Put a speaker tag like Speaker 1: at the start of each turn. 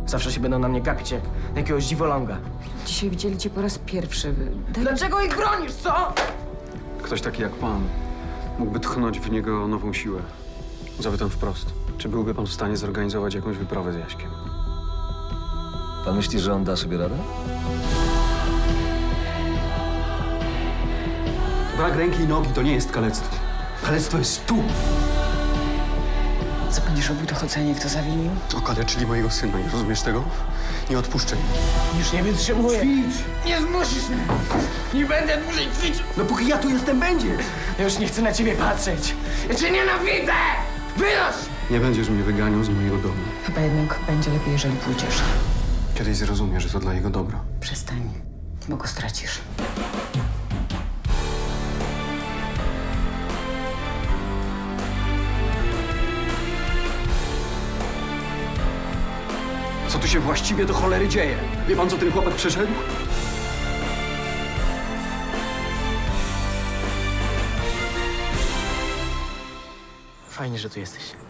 Speaker 1: Zawsze się będą na mnie gapić jak na jakiegoś dziwoląga.
Speaker 2: Dzisiaj widzieli cię po raz pierwszy.
Speaker 1: Dlaczego ich bronisz, co?
Speaker 3: Ktoś taki jak pan mógłby tchnąć w niego nową siłę. Zapytam wprost. Czy byłby pan w stanie zorganizować jakąś wyprawę z Jaśkiem?
Speaker 4: Pan myśli, że on da sobie radę?
Speaker 3: Brak ręki i nogi to nie jest kalectwo. Kalectwo jest tu!
Speaker 2: Co będziesz robił dochodzenie, kto zawinił?
Speaker 3: Okaleczyli mojego syna, nie rozumiesz tego? Nie odpuszczę im.
Speaker 1: Już nie wytrzymuję.
Speaker 3: Ćwicz!
Speaker 1: Nie zmusisz mnie! Nie będę dłużej ćwiczył!
Speaker 3: No póki ja tu jestem, będziesz!
Speaker 1: Ja już nie chcę na ciebie patrzeć! Ja cię nienawidzę! Wynoś!
Speaker 3: Nie będziesz mnie wyganiał z mojego domu.
Speaker 2: Chyba jednak będzie lepiej, jeżeli pójdziesz.
Speaker 3: Kiedyś zrozumie, że to dla jego dobra.
Speaker 2: Przestań, bo go stracisz.
Speaker 3: Co tu się właściwie do cholery dzieje? Wie pan, co ten chłopak przeszedł?
Speaker 1: Fajnie, że tu jesteś.